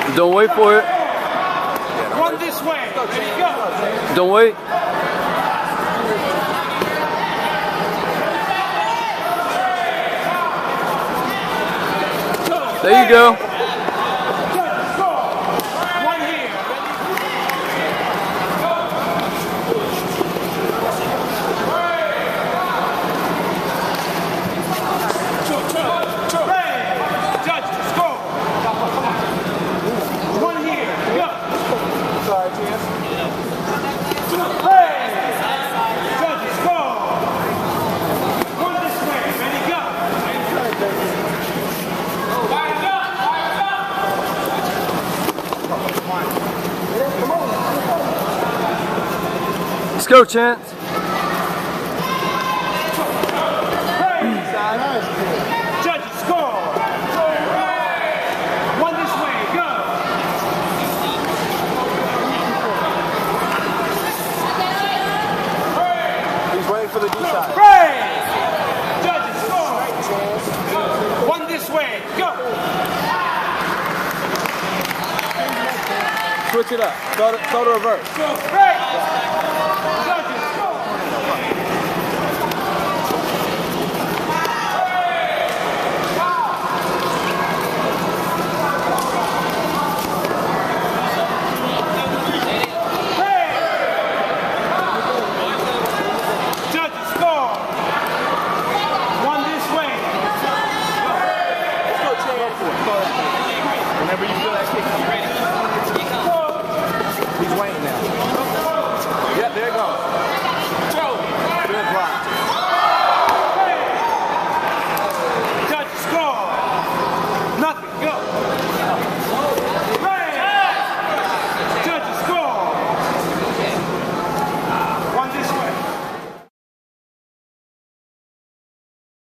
Don't wait for it. One this way. Ready, go. Don't wait. There you go. One here. Judges, score. One here. Go. Sorry, Chance. Judges, score. One this way. Ready, go. Let's go, Chance. Judges, score. One this way, go. He's waiting for the D side. Judges, score. One this way, go. Switch it up. Throw the reverse. Judges,